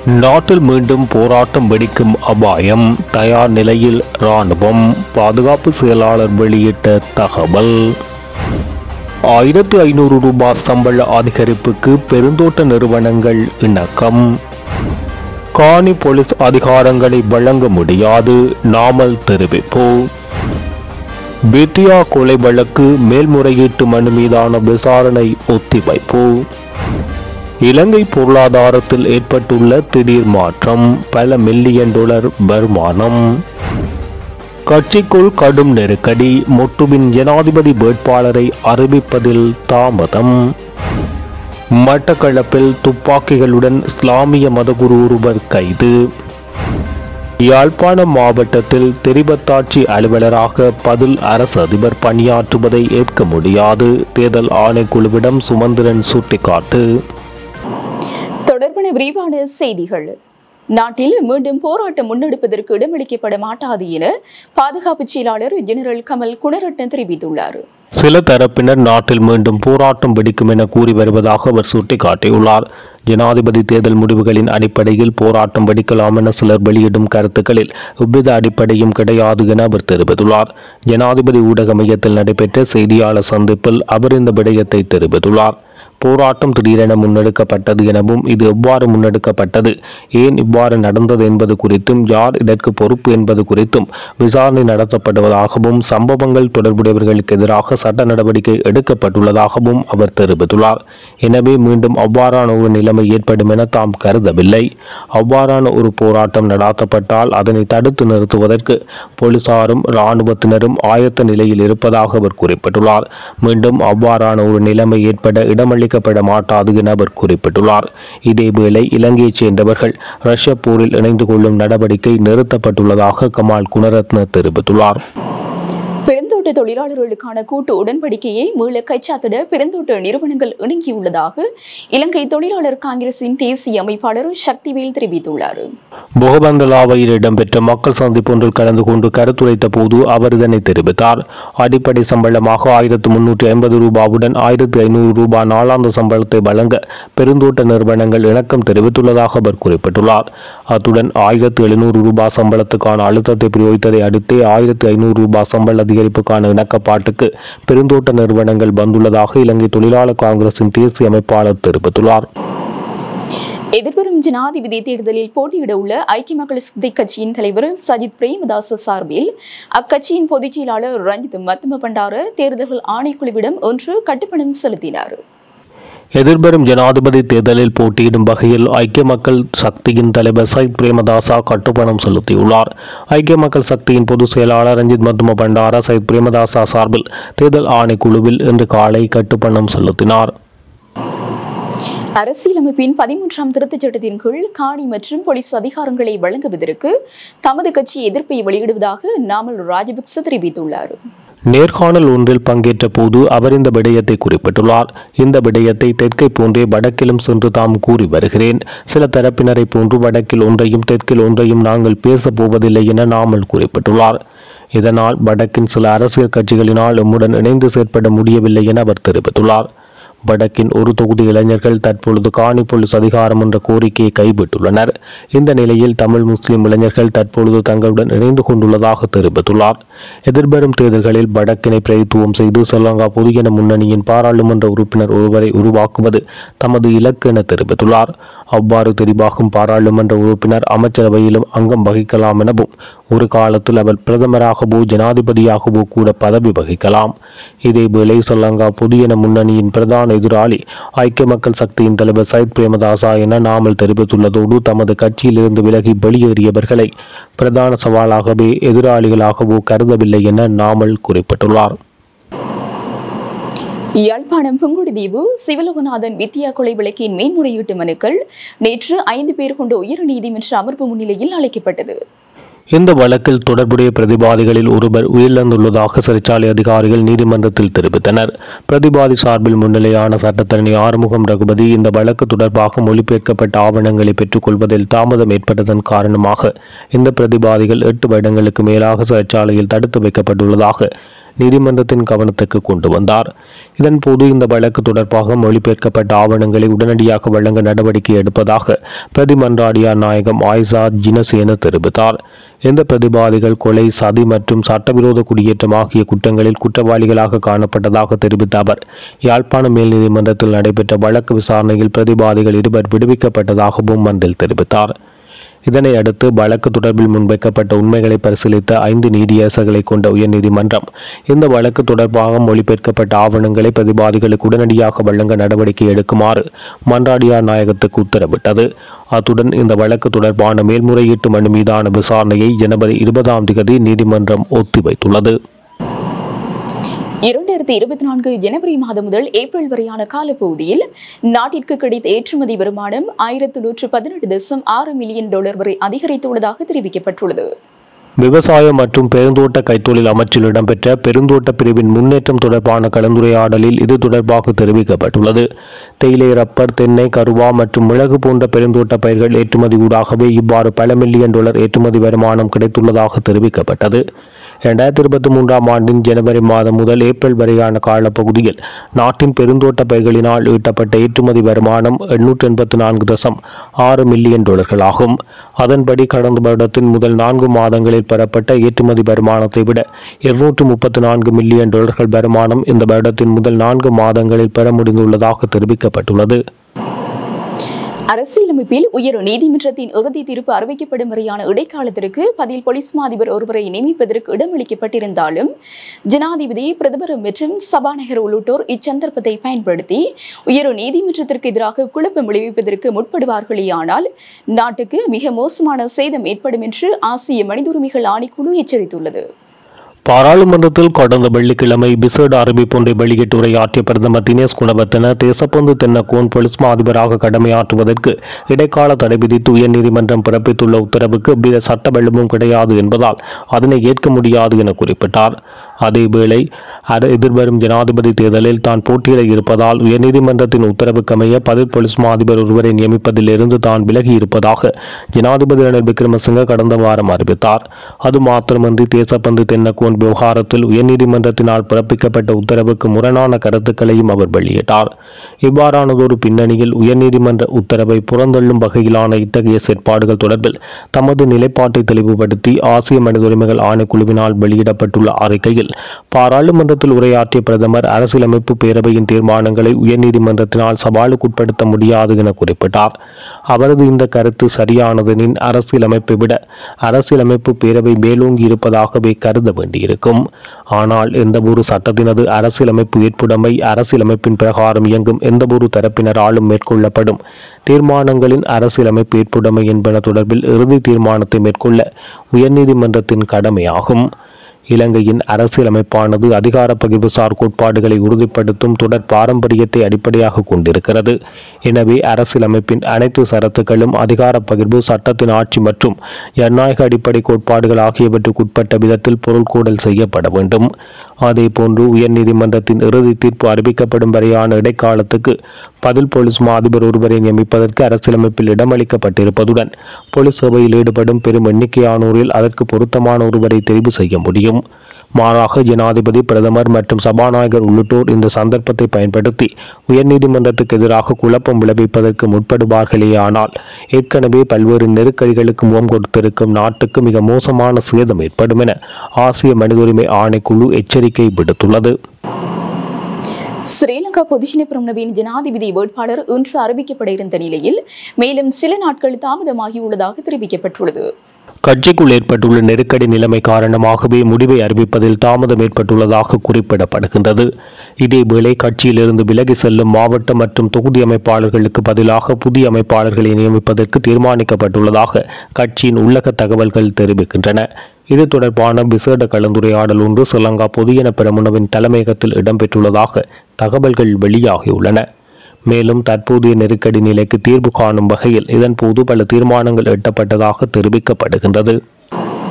நாட்டில் மீண்டும் போராட்டம் வெடிக்கும் அபாயம், தயார் நிலையில் இராணுவம். பாதுகாப்பு செயலாளர் வெளியிட்ட தகவல். 1500 ரூபாய் சம்பள அதிகரிப்புக்கு பெருந்தோட்ட நிறுவனங்கள் இணக்கம். காணி போலீஸ் அதிகாரங்களை வழங்க முடியாது, நாமல் தெரிவிப்பு. வித்யா கொலை வழக்கு மேல்முறையீட்டு மனு மீதான விசாரணை ஒத்திவைப்பு. இலங்கை பொருளாதாரத்தில் ஏற்பட்டுள்ள திடீர் மாற்றம், பல மில்லியன் டாலர் வருமானம். கட்சிக்குள் கடும் நெருக்கடி, மொட்டுவின் ஜனாதிபதி வேட்பாளரை அறிவிப்பதில் தாமதம். மட்டக்களப்பில் துப்பாக்கிகளுடன் இஸ்லாமிய மதகுரு ஒருவர் கைது. யாழ்ப்பாணம் மாவட்டத்தில் தெரிவத்தாட்சி அலுவலராக பதில் அரசு அதிபர் பணியாற்றுவதை ஏற்க முடியாது, தேர்தல் ஆணைக்குழுவிடம் சுமந்திரன் சுட்டிக்காட்டு. தொடர்பான விரிவான செய்திகள். நாட்டில் மீண்டும் போராட்டம் முன்னெடுப்பதற்கு இடமளிக்கப்பட மாட்டாது என பாதுகாப்பு செயலாளர் ஜெனரல் கமல் குணரட்ன தெரிவித்துள்ளார். சில தரப்பினர் நாட்டில் மீண்டும் போராட்டம் வெடிக்கும் என கூறி வருவதாக அவர் சுட்டிக்காட்டியுள்ளார். ஜனாதிபதி தேர்தல் முடிவுகளின் அடிப்படையில் போராட்டம் வெடிக்கலாம் என சிலர் வெளியிடும் கருத்துக்களில் எவ்வித அடிப்படையும் கிடையாது என அவர் தெரிவித்துள்ளார். ஜனாதிபதி ஊடக மையத்தில் நடைபெற்ற செய்தியாளர் சந்திப்பில் அவர் இந்த விடயத்தை தெரிவித்துள்ளார். போராட்டம் திடீரென முன்னெடுக்கப்பட்டது எனவும், இது எவ்வாறு முன்னெடுக்கப்பட்டது, ஏன் இவ்வாறு நடந்தது என்பது குறித்தும், யார் இதற்கு பொறுப்பு என்பது குறித்தும் விசாரணை நடத்தப்படுவதாகவும், சம்பவங்கள் தொடர்புடையவர்களுக்கு எதிராக சட்ட நடவடிக்கை எடுக்கப்பட்டுள்ளதாகவும் அவர் தெரிவித்துள்ளார். எனவே மீண்டும் அவ்வாறான ஒரு நிலைமை ஏற்படும் என தாம் கருதவில்லை. அவ்வாறான ஒரு போராட்டம் நடாத்தப்பட்டால் அதனை தடுத்து நிறுத்துவதற்கு போலீசாரும் இராணுவத்தினரும் ஆயத்த நிலையில் இருப்பதாக அவர் குறிப்பிட்டுள்ளார். மீண்டும் அவ்வாறான ஒரு நிலைமை ஏற்பட இடமளிக்கப்பட மாட்டாது என அவர் குறிப்பிட்டுள்ளார். இதேவேளை இலங்கையைச் சேர்ந்தவர்கள் ரஷ்ய போரில் இணைந்து கொள்ளும் நடவடிக்கை நிறுத்தப்பட்டுள்ளதாக கமால் குணரத்ன தெரிவித்துள்ளார். பெருந்தோட்ட தொழிலாளர்களுக்கான கூட்டு உடன்படிக்கையை மீள கைச்சாத்திட பெருந்தோட்ட நிறுவனங்கள் இணங்கியுள்ளதாக இலங்கை தொழிலாளர் காங்கிரசின் தேசிய அமைப்பாளர் சக்திவேல் தெரிவித்துள்ளார். போகபந்தலாவையில் இடம்பெற்ற மக்கள் சந்திப்பு ஒன்றில் கலந்து கொண்டு கருத்துரைத்த போது அவர் இதனை தெரிவித்தார். அடிப்படை சம்பளமாக 1350 ரூபாவுடன் 1500 ரூபாய் நாளாந்த சம்பளத்தை வழங்க பெருந்தோட்ட நிறுவனங்கள் இணக்கம் தெரிவித்துள்ளதாக அவர் குறிப்பிட்டுள்ளார். அத்துடன் 1700 ரூபாய் சம்பளத்துக்கான அழுத்தத்தை பிரயோகித்ததை அடுத்தே 1500 ரூபாய் சம்பள அதிகரிப்புக்கான இணக்கப்பாட்டுக்கு பெருந்தோட்ட நிறுவனங்கள் வந்துள்ளதாக இலங்கை தொழிலாளர் காங்கிரசின் தேசிய அமைப்பாளர் தெரிவித்துள்ளார். எதிர்வரும் ஜனாதிபதி தேர்தலில் போட்டியிட உள்ள ஐக்கிய மக்கள் சக்தி கட்சியின் தலைவர் சஜித் பிரேமதாச சார்பில் அக்கட்சியின் பொதுச் செயலாளர் ரஞ்சித் மத்தும பண்டார தேர்தல்கள் ஆணைக்குழுவிடம் ஒன்று கட்டுப்பணம் செலுத்தினார். எதிர்வரும் ஜனாதிபதி தேர்தலில் போட்டியிடும் வகையில் ஐக்கிய மக்கள் சக்தியின் தலைவர் சஜித் பிரேமதாசா கட்டுப்பணம் செலுத்தியுள்ளார். ஐக்கிய மக்கள் சக்தியின் பொதுச் செயலாளர் ரஞ்சித் மத்தும பண்டார சஜித் பிரேமதாசா சார்பில் தேர்தல் ஆணைக்குழுவில் இன்று காலை கட்டுப்பணம் செலுத்தினார். அரசியலமைப்பின் 13ஆம் திருத்தச் சட்டத்தின் கீழ் காணி மற்றும் போலீஸ் அதிகாரங்களை வழங்குவதற்கு தமது கட்சி எதிர்ப்பை வெளியிடுவதாக நாமல் ராஜபக்ச தெரிவித்துள்ளார். நேர்காணல் ஒன்றில் பங்கேற்ற போது அவர் இந்த விடயத்தை குறிப்பிட்டுள்ளார். இந்த விடயத்தை தெற்கை போன்றே வடக்கிலும் சென்று தாம் கூறி வருகிறேன். சில தரப்பினரை போன்று வடக்கில் ஒன்றையும் தெற்கில் ஒன்றையும் நாங்கள் பேசப் போவதில்லை என நாமல் குறிப்பிட்டுள்ளார். இதனால் வடக்கின் சில அரசியல் கட்சிகளினால் எம்முடன் இணைந்து செயற்பட முடியவில்லை என அவர் தெரிவித்துள்ளார். வடக்கின் ஒரு தொகுதி இளைஞர்கள் தற்பொழுது காணி போலீஸ் அதிகாரம் என்ற கோரிக்கையை கைவிட்டுள்ளனர். இந்த நிலையில் தமிழ் முஸ்லிம் இளைஞர்கள் தற்பொழுது தங்களுடன் இணைந்து கொண்டுள்ளதாக தெரிவித்துள்ளார். எதிர்வரும் தேர்தல்களில் வடக்கினை பிரதித்துவம் செய்து ஸ்ரீலங்கா பொதுஜன முன்னணியின் பாராளுமன்ற உறுப்பினர் ஒருவரை உருவாக்குவது தமது இலக்கு என தெரிவித்துள்ளார். அவ்வாறு தெரிவாகும் பாராளுமன்ற உறுப்பினர் அமைச்சரவையிலும் அங்கம் வகிக்கலாம் எனவும், ஒரு காலத்தில் அவர் பிரதமராகவோ ஜனாதிபதியாகவோ கூட பதவி வகிக்கலாம். இதேவேளை ஸ்ரீலங்கா பொதுஜன முன்னணியின் பிரதான எதிராளி ஐக்கிய மக்கள் சக்தியின் தலைவர் சஜித் பிரேமதாசா என நாமல் தெரிவித்துள்ளதோடு, தமது கட்சியிலிருந்து விலகி வெளியேறியவர்களை பிரதான சவாலாகவே எதிராளிகளாகவோ கருதவில்லை என நாமல் குறிப்பிட்டுள்ளார். யாழ்ப்பாணம் புங்குடுதீவு சிவலோகநாதன் வித்யா கொலை வழக்கின் மேன்முறையீட்டு மனுக்கள் நேற்று 5 பேர் கொண்ட உயர் நீதிமன்ற அமர்வு முன்னிலையில் அழைக்கப்பட்டது. இந்த வழக்கில் தொடர்புடைய பிரதிவாதிகளில் ஒருவர் உயிரிழந்துள்ளதாக சிறைச்சாலை அதிகாரிகள் நீதிமன்றத்தில் தெரிவித்தனர். பிரதிவாதி சார்பில் முன்னிலையான சட்டத்தரணி ஆறுமுகம் ரகுபதி இந்த வழக்கு தொடர்பாக மொழிபெயர்க்கப்பட்ட ஆவணங்களை பெற்றுக் கொள்வதில் தாமதம் ஏற்பட்டதன் காரணமாக இந்த பிரதிவாதிகள் 8 வருடங்களுக்கு மேலாக சிறைச்சாலையில் தடுத்து வைக்கப்பட்டுள்ளதாக நீதிமன்றத்தின் கவனத்துக்கு கொண்டு வந்தார். இதன்போது இந்த வழக்கு தொடர்பாக மொழிபெயர்க்கப்பட்ட ஆவணங்களை உடனடியாக வழங்க நடவடிக்கை எடுப்பதாக பிரதி மன்றாடியார் நாயகம் ஆயிஷா ஜினசேன தெரிவித்தார். இந்த பிரதிவாதிகள் கொலை, சதி மற்றும் சட்டவிரோத குடியேற்றம் ஆகிய குற்றங்களில் குற்றவாளிகளாக காணப்பட்டதாக தெரிவித்த அவர், யாழ்ப்பாணம் மேல் நீதிமன்றத்தில் நடைபெற்ற வழக்கு விசாரணையில் பிரதிவாதிகள் இருவர் விடுவிக்கப்பட்டதாகவும் மன்றில் தெரிவித்தார். இதனை அடுத்து வழக்கு தொடர்பில் முன்வைக்கப்பட்ட உண்மைகளை பரிசீலித்த 5 நீதியரசர்களை கொண்ட உயர்நீதிமன்றம் இந்த வழக்கு தொடர்பாக மொழிபெயர்க்கப்பட்ட ஆவணங்களை பிரதிவாதிகளுக்கு உடனடியாக வழங்க நடவடிக்கை எடுக்குமாறு மன்றாடியார் நாயகத்துக்கு உத்தரவிட்டது. அத்துடன் இந்த வழக்கு தொடர்பான மேல்முறையீட்டு மனு மீதான விசாரணையை ஜனவரி 20 நீதிமன்றம் ஒத்திவைத்துள்ளது. 2024 ஜனவரி மாதம் முதல் ஏப்ரல் வரையான காலப்பகுதியில் நாட்டிற்கு கிடைத்த ஏற்றுமதி வருமானம் $1118.6 மில்லியன் வரை அதிகரித்துள்ளதாக தெரிவிக்கப்பட்டுள்ளது. விவசாயம் மற்றும் பெருந்தோட்ட கைத்தொழில் அமைச்சில் இடம்பெற்ற பெருந்தோட்ட பிரிவின் முன்னேற்றம் தொடர்பான கலந்துரையாடலில் இது தொடர்பாக தெரிவிக்கப்பட்டுள்ளது. தேயிலை, ரப்பர், தென்னை, கருவா மற்றும் மிளகு போன்ற பெருந்தோட்ட பயிர்கள் ஏற்றுமதி ஊடாகவே இவ்வாறு பல மில்லியன் டாலர் ஏற்றுமதி வருமானம் கிடைத்துள்ளதாக தெரிவிக்கப்பட்டது. 2023 ஆண்டின் ஜனவரி மாதம் முதல் ஏப்ரல் வரையான காலப்பகுதியில் நாட்டின் பெருந்தோட்ட பயிர்களினால் ஈட்டப்பட்ட ஏற்றுமதி வருமானம் $884.6 மில்லியன் ஆகும். அதன்படி கடந்த வருடத்தின் முதல் 4 மாதங்களில் பெறப்பட்ட ஏற்றுமதி வருமானத்தை விட $234 மில்லியன் வருமானம் இந்த வருடத்தின் முதல் 4 மாதங்களில் பெற முடிந்துள்ளதாக தெரிவிக்கப்பட்டுள்ளது. அரசியலமைப்பில் உயர் நீதிமன்றத்தின் இறுதி தீர்ப்பு அறிவிக்கப்படும் வரையான இடைக்காலத்திற்கு பதில் போலீஸ் மா அதிபர் ஒருவரை நியமிப்பதற்கு இடமளிக்கப்பட்டிருந்தாலும் ஜனாதிபதி, பிரதமர் மற்றும் சபாநாயகர் உள்ளிட்டோர் இச்சந்தர்ப்பத்தை பயன்படுத்தி உயர் நீதிமன்றத்திற்கு எதிராக குழப்பம் விளைவிப்பதற்கு முற்படுவார்களேயானால் நாட்டுக்கு மிக மோசமான சேதம் ஏற்படும் என்று ஆசிய மனித உரிமைகள் ஆணைக்குழு எச்சரித்துள்ளது. பாராளுமன்றத்தில் கடந்த வெள்ளிக்கிழமை விசேட அறிவிப்பொன்றை வெளியிட்டு உரையாற்றிய பிரதமர் தினேஷ் குணவர்த்தன, தேசப்பந்து தென்னக்கோன் போலீஸ் மா அதிபராக கடமையாற்றுவதற்கு இடைக்கால தடை விதித்து உயர்நீதிமன்றம் பிறப்பித்துள்ள உத்தரவுக்கு எவ்வித சட்ட வல்லுமும் கிடையாது என்பதால் அதனை ஏற்க முடியாது என குறிப்பிட்டார். அதேவேளை எதிர்வரும் ஜனாதிபதி தேர்தலில் தான் போட்டியிட இருப்பதால் உயர்நீதிமன்றத்தின் உத்தரவுக்கமைய பதில் போலீஸ் மா அதிபர் ஒருவரை நியமிப்பதில் இருந்து தான் விலகி இருப்பதாக ஜனாதிபதி ரணில் விக்ரமசிங்க கடந்த வாரம் அறிவித்தார். அது மாத்திரமன்றி தேசப்பந்து தென்னக்கோன் விவகாரத்தில் உயர்நீதிமன்றத்தினால் பிறப்பிக்கப்பட்ட உத்தரவுக்கு முரணான கருத்துக்களையும் அவர் வெளியிட்டார். இவ்வாறானதொரு பின்னணியில் உயர்நீதிமன்ற உத்தரவை புறந்தள்ளும் வகையிலான இத்தகைய செயற்பாடுகள் தொடர்பில் தமது நிலைப்பாட்டை தெளிவுபடுத்தி ஆசிய மனித உரிமைகள் ஆணைக்குழுவினால் வெளியிடப்பட்டுள்ள அறிக்கையில் பாராளுமன்றத்தில் உரையாற்றிய பிரதமர், அரசியலமைப்பு பேரவையின் தீர்மானங்களை உயர்நீதிமன்றத்தினால் சவாலுக்குட்படுத்த முடியாது என குறிப்பிட்டார். அவரது இந்த கருத்து சரியானதெனின் அரசியலமைப்பை விட அரசியலமைப்பு பேரவை மேலோங்கி இருப்பதாகவே கருத வேண்டியிருக்கும். ஆனால் எந்தவொரு சட்டத்தினது அரசியலமைப்பு ஏற்புடைமை, அரசியலமைப்பின் பிரகாரம் இயங்கும் எந்தவொரு தரப்பினராலும் மேற்கொள்ளப்படும் தீர்மானங்களின் அரசியலமைப்பு ஏற்புடைமை என்பன தொடர்பில் இறுதி தீர்மானத்தை மேற்கொள்ள உயர்நீதிமன்றத்தின் கடமையாகும். இலங்கையின் அரசியலமைப்பானது அதிகார பகிர்வுசார் கோட்பாடுகளை உறுதிப்படுத்தும் தொடர் பாரம்பரியத்தை அடிப்படையாக கொண்டிருக்கிறது. எனவே அரசியலமைப்பின் அனைத்து சரத்துக்களும் அதிகார பகிர்வு, சட்டத்தின் ஆட்சி மற்றும் ஜனநாயக அடிப்படை கோட்பாடுகள் ஆகியவற்றுக்குட்பட்ட விதத்தில் பொருள்கூடல் செய்யப்பட வேண்டும். அதேபோன்று உயர்நீதிமன்றத்தின் இறுதி தீர்ப்பு அறிவிக்கப்படும் வரையான இடைக்காலத்துக்கு பதில் போலீஸ் மா அதிபர் ஒருவரை நியமிப்பதற்கு அரசியலமைப்பில் இடமளிக்கப்பட்டிருப்பதுடன் போலீஸ் சேவையில் ஈடுபடும் பெரும் எண்ணிக்கையானோரில் அதற்கு பொருத்தமான ஒருவரை தெரிவு செய்ய முடியும். மாறாக ஜனாதிபதி, பிரதமர் மற்றும் சபாநாயகர் உள்ளிட்டோர் இந்த சந்தர்ப்பத்தை பயன்படுத்தி உயர்நீதிமன்றத்துக்கு எதிராக குழப்பம் விளைவிப்பதற்கு முற்படுவார்களேயானால் ஏற்கனவே பல்வேறு நெருக்கடிகளுக்கு முகம் கொடுத்திருக்கும் நாட்டுக்கு மிக மோசமான சேதம் ஏற்படும் என ஆசிய மனித உரிமை ஆணைக்குழு எச்சரிக்கை விடுத்துள்ளது. ஸ்ரீலங்கா பொதுஜன பெரமுனவின் ஜனாதிபதி வேட்பாளர் இன்று அறிவிக்கப்பட இருந்த நிலையில் மேலும் சில நாட்கள் தாமதமாகியுள்ளதாக தெரிவிக்கப்பட்டுள்ளது. கட்சிக்குள் ஏற்பட்டுள்ள நெருக்கடி நிலைமை காரணமாகவே முடிவை அறிவிப்பதில் தாமதம் ஏற்பட்டுள்ளதாக குறிப்பிடப்படுகின்றது. இதேவேளை கட்சியிலிருந்து விலகி செல்லும் மாவட்ட மற்றும் தொகுதி அமைப்பாளர்களுக்கு பதிலாக புதிய அமைப்பாளர்களை நியமிப்பதற்கு தீர்மானிக்கப்பட்டுள்ளதாக கட்சியின் உள்ளக தகவல்கள் தெரிவிக்கின்றன. இது தொடர்பான விசேட கலந்துரையாடல் ஒன்று ஸ்ரீலங்கா பொதுஜன பெரமுனவின் தலைமையகத்தில் இடம்பெற்றுள்ளதாக தகவல்கள் வெளியாகியுள்ளன. மேலும் தற்போதைய நெருக்கடி நிலைக்கு தீர்வு காணும் வகையில் இதன்போது பல தீர்மானங்கள் எட்டப்பட்டதாக தெரிவிக்கப்படுகின்றது.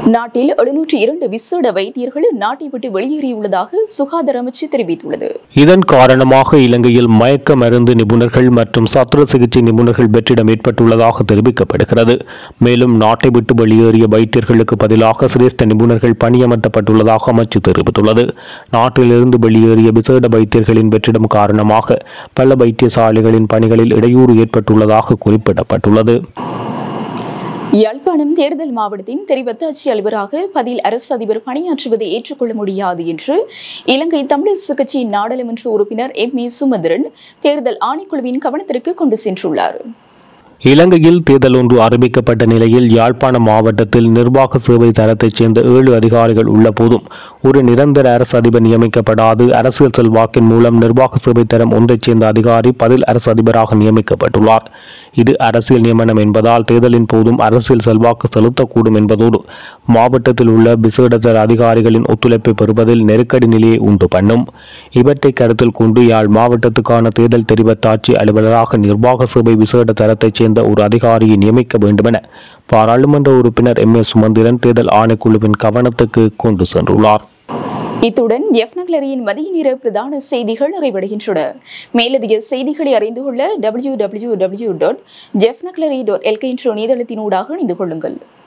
நாட்டில் 702 விசேட வைத்தியர்கள் நாட்டை விட்டு வெளியேறியுள்ளதாக சுகாதார அமைச்சு தெரிவித்துள்ளது. இதன் காரணமாக இலங்கையில் மயக்க மருந்து நிபுணர்கள் மற்றும் சத்திர சிகிச்சை நிபுணர்கள் வெற்றிடம் ஏற்பட்டுள்ளதாக தெரிவிக்கப்படுகிறது. மேலும் நாட்டை விட்டு வெளியேறிய வைத்தியர்களுக்கு பதிலாக சிரேஷ்ட நிபுணர்கள் பணியமர்த்தப்பட்டுள்ளதாக அமைச்சு தெரிவித்துள்ளது. நாட்டிலிருந்து வெளியேறிய விசேட வைத்தியர்களின் வெற்றிடம் காரணமாக பல வைத்தியசாலைகளின் பணிகளில் இடையூறு ஏற்பட்டுள்ளதாக குறிப்பிடப்பட்டுள்ளது. யாழ்ப்பாணம் தேர்தல் மாவட்டத்தின் தெரிவத்தாட்சி அலுவலராக பதில் அரசு அதிபர் பணியாற்றுவதை ஏற்றுக்கொள்ள முடியாது என்று இலங்கை தமிழரசு கட்சியின் நாடாளுமன்ற உறுப்பினர் M.A. சுமந்திரன் தேர்தல் ஆணைக்குழுவின் கவனத்திற்கு கொண்டு சென்றுள்ளார். இலங்கையில் தேர்தல் ஒன்று ஆரம்பிக்கப்பட்ட நிலையில் யாழ்ப்பாணம் மாவட்டத்தில் நிர்வாக சேவை தரத்தைச் சேர்ந்த 7 அதிகாரிகள் உள்ள போதும் ஒரு நிரந்தர அரசு அதிபர் நியமிக்கப்படாது அரசியல் செல்வாக்கின் மூலம் நிர்வாக சேவை தரம் ஒன்றைச் சேர்ந்த அதிகாரி பதில் அரசு அதிபராக நியமிக்கப்பட்டுள்ளார். இது அரசியல் நியமனம் என்பதால் தேர்தலின் போதும் அரசியல் செல்வாக்கு செலுத்தக்கூடும் என்பதோடு மாவட்டத்தில் உள்ள விசேடதர அதிகாரிகளின் ஒத்துழைப்பை பெறுவதில் நெருக்கடி நிலையை உண்டு பண்ணும். இவற்றை கருத்தில் கொண்டு யாழ் மாவட்டத்துக்கான தேர்தல் தெரிவத்தாட்சி அலுவலராக நிர்வாக சேவை விசேட தரத்தைச் சேர்ந்த ஒரு அதிகாரியை நியமிக்க வேண்டுமென பாராளுமன்ற உறுப்பினர் M.A. சுமந்திரன் தேர்தல் ஆணைக்குழுவின் கவனத்துக்கு கொண்டு சென்றுள்ளார். இத்துடன் எஃப்னக்லரியின் மதிய நேர பிரதான செய்திகள் நிறைவடைகின்றன. மேலதிக செய்திகளை அறிந்து கொள்ள www.jefnaclery.lk என்ற இணையதளத்தினூடாக இணைந்து கொள்ளுங்கள்.